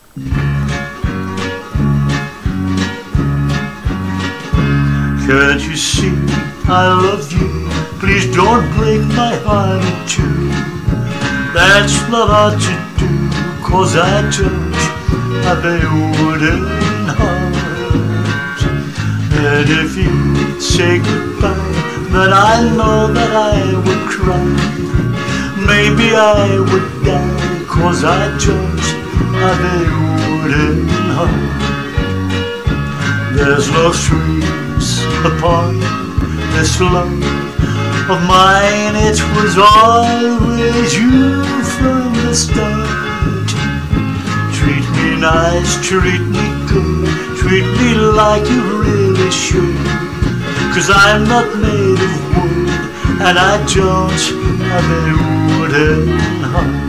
Can't you see I love you? Please don't break my heart in two. That's not hard to do, 'cause I judge have a wooden heart. And if you say goodbye, then I know that I would cry. Maybe I would die, 'cause I judge have a wooden heart. There's no strings upon this love of mine. It was always you from the start. Treat me nice, treat me good, treat me like you really should. 'Cause I'm not made of wood, and I don't have a wooden heart.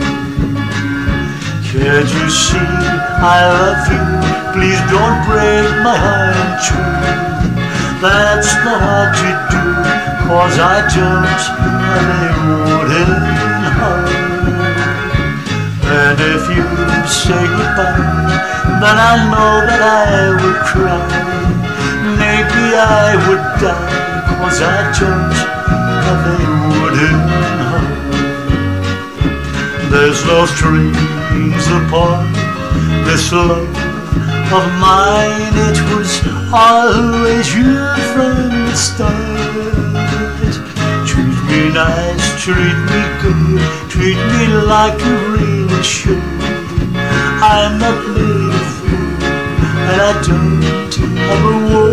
Can't you see I love you? Please don't break my heart in two. That's not hard to do, 'cause I don't have a wooden heart. And if you say goodbye, then I know that I would cry. Maybe I would die, 'cause I don't have a wooden heart. There's no strings upon this love of mine. It was always you from the start. Treat me nice, treat me good, treat me like you really should. I'm not made of wood, and I don't have a word.